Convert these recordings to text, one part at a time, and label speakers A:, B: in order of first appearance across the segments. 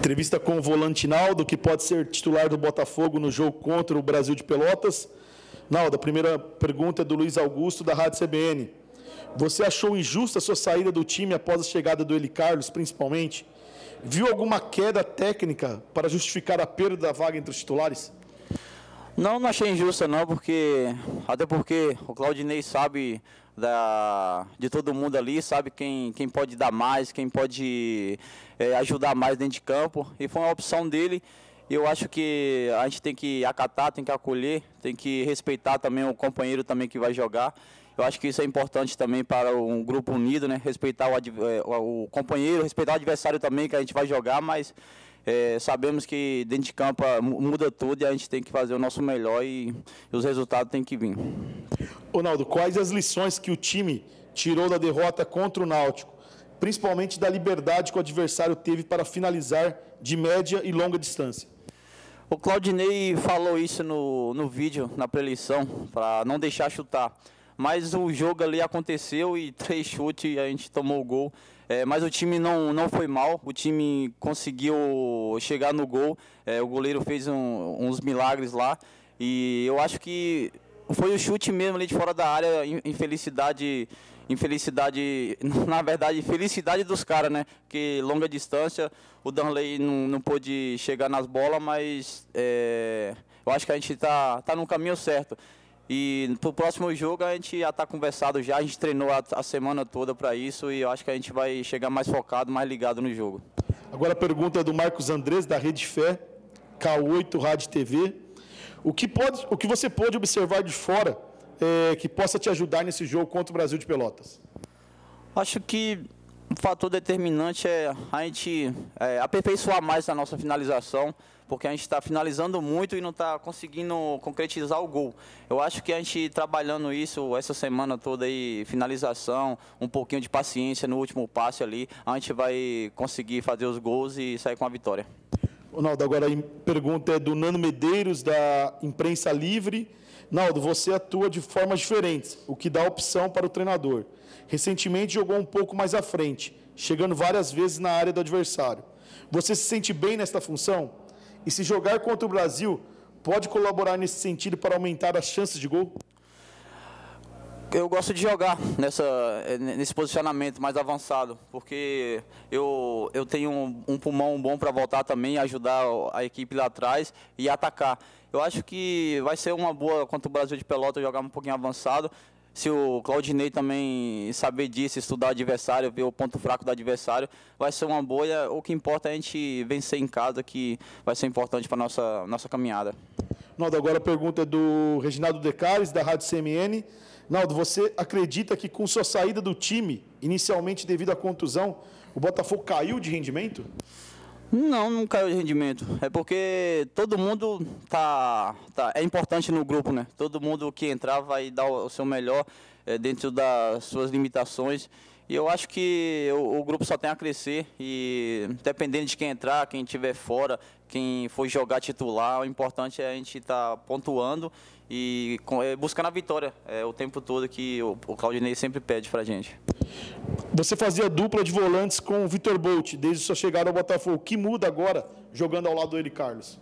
A: Entrevista com o volante Naldo, que pode ser titular do Botafogo no jogo contra o Brasil de Pelotas. Naldo, a primeira pergunta é do Luiz Augusto, da Rádio CBN. Você achou injusta a sua saída do time após a chegada do Eli Carlos, principalmente? Viu alguma queda técnica para justificar a perda da vaga entre os titulares?
B: Não, não achei injusta não, até porque o Claudinei sabe de todo mundo ali, sabe quem pode dar mais, quem pode ajudar mais dentro de campo, e foi uma opção dele. Eu acho que a gente tem que acatar, tem que acolher, tem que respeitar também o companheiro também que vai jogar. Eu acho que isso é importante também para um grupo unido, né? Respeitar o companheiro, respeitar o adversário também que a gente vai jogar, mas sabemos que dentro de campo muda tudo e a gente tem que fazer o nosso melhor e os resultados têm que vir.
A: Ronaldo, quais as lições que o time tirou da derrota contra o Náutico, principalmente da liberdade que o adversário teve para finalizar de média e longa distância?
B: O Claudinei falou isso no vídeo, na pré-eleição, para não deixar chutar. Mas o jogo ali aconteceu e 3 chutes e a gente tomou o gol. Mas o time não foi mal, o time conseguiu chegar no gol, o goleiro fez uns milagres lá. E eu acho que foi o chute mesmo ali de fora da área, infelicidade, na verdade, felicidade dos caras, né? Porque longa distância, o Danley não pôde chegar nas bolas, mas eu acho que a gente tá no caminho certo. E pro próximo jogo a gente já está conversado já, a gente treinou a semana toda para isso e eu acho que a gente vai chegar mais focado, mais ligado no jogo.
A: Agora a pergunta é do Marcos Andrés, da Rede Fé, K8 Rádio TV. O que você pode observar de fora que possa te ajudar nesse jogo contra o Brasil de Pelotas?
B: Acho que um fator determinante é a gente aperfeiçoar mais a nossa finalização, porque a gente está finalizando muito e não está conseguindo concretizar o gol. Eu acho que a gente trabalhando isso essa semana toda aí, finalização, um pouquinho de paciência no último passe ali, a gente vai conseguir fazer os gols e sair com a vitória.
A: Ronaldo, agora a pergunta é do Nano Medeiros, da Imprensa Livre. Naldo, você atua de formas diferentes, o que dá opção para o treinador. Recentemente jogou um pouco mais à frente, chegando várias vezes na área do adversário. Você se sente bem nesta função? E se jogar contra o Brasil, pode colaborar nesse sentido para aumentar as chances de gol?
B: Eu gosto de jogar nesse posicionamento mais avançado, porque eu tenho um pulmão bom para voltar também, ajudar a equipe lá atrás e atacar. Eu acho que vai ser uma boa contra o Brasil de Pelotas jogar um pouquinho avançado. Se o Claudinei também saber disso, estudar o adversário, ver o ponto fraco do adversário, vai ser uma boa. O que importa é a gente vencer em casa, que vai ser importante para a nossa caminhada.
A: Naldo, agora a pergunta é do Reginaldo Decares, da Rádio CMN. Naldo, você acredita que com sua saída do time, inicialmente devido à contusão, o Botafogo caiu de rendimento?
B: Não caiu de rendimento. É porque todo mundo é importante no grupo, né? Todo mundo que entrar vai dar o seu melhor dentro das suas limitações. E eu acho que o grupo só tem a crescer e dependendo de quem entrar, quem estiver fora, quem for jogar titular, o importante é a gente estar pontuando e buscando a vitória o tempo todo que o Claudinei sempre pede pra gente.
A: Você fazia dupla de volantes com o Vitor Bolt desde sua chegada ao Botafogo. O que muda agora jogando ao lado do Eli Carlos?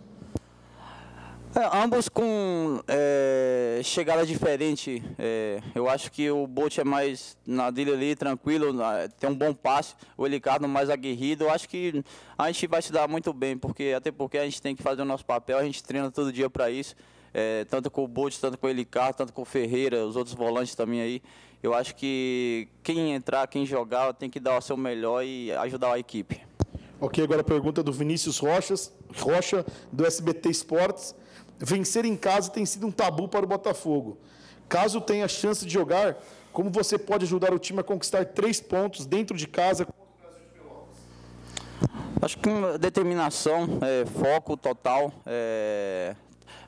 B: Ambos com chegada diferente. Eu acho que o Bolt é mais na dele ali, tranquilo, tem um bom passe. O Eli Carlos mais aguerrido. Eu acho que a gente vai se dar muito bem, até porque a gente tem que fazer o nosso papel, a gente treina todo dia para isso. Tanto com o Bolt, tanto com o Eli Carlos, tanto com o Ferreira, os outros volantes também aí. Eu acho que quem entrar, quem jogar, tem que dar o seu melhor e ajudar a equipe.
A: Ok, agora a pergunta do Vinícius Rocha, do SBT Esportes. Vencer em casa tem sido um tabu para o Botafogo. Caso tenha chance de jogar, como você pode ajudar o time a conquistar 3 pontos dentro de casa contra o Brasil de Pelotas?
B: Acho que determinação, foco total,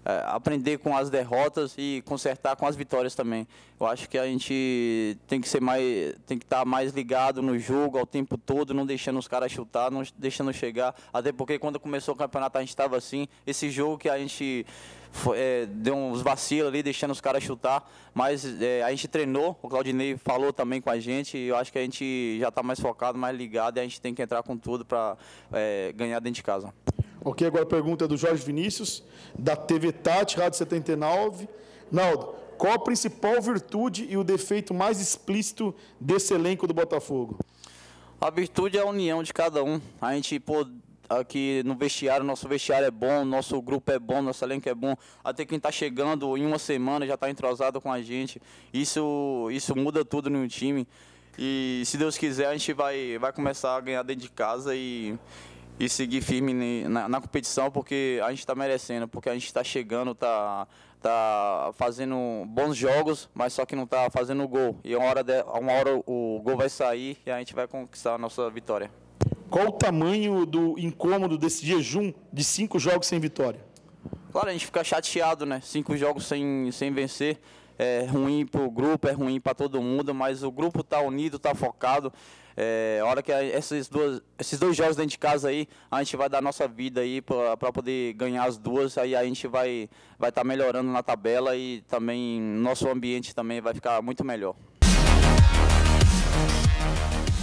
B: aprender com as derrotas e consertar com as vitórias também. Eu acho que a gente tem que estar mais ligado no jogo ao tempo todo, não deixando os caras chutar, não deixando chegar, até porque quando começou o campeonato a gente estava assim, esse jogo que a gente deu uns vacilos ali, deixando os caras chutar, mas a gente treinou, o Claudinei falou também com a gente, e eu acho que a gente já está mais focado, mais ligado, e a gente tem que entrar com tudo para ganhar dentro de casa.
A: Ok, agora a pergunta é do Jorge Vinícius, da TV Tati, Rádio 79. Naldo, qual a principal virtude e o defeito mais explícito desse elenco do Botafogo?
B: A virtude é a união de cada um. A gente, aqui no vestiário, nosso vestiário é bom, nosso grupo é bom, nosso elenco é bom. Até quem está chegando em uma semana já está entrosado com a gente. Isso muda tudo no time. E se Deus quiser, a gente vai começar a ganhar dentro de casa e seguir firme na competição, porque a gente está merecendo, porque a gente está chegando, tá fazendo bons jogos, mas só que não está fazendo gol. E uma hora o gol vai sair e a gente vai conquistar a nossa vitória.
A: Qual o tamanho do incômodo desse jejum de 5 jogos sem vitória?
B: Claro, a gente fica chateado, né? 5 jogos sem vencer. É ruim para o grupo, é ruim para todo mundo, mas o grupo está unido, está focado. A hora que esses dois jogos dentro de casa aí, a gente vai dar nossa vida aí para poder ganhar as duas, aí a gente vai estar melhorando na tabela e também nosso ambiente também vai ficar muito melhor.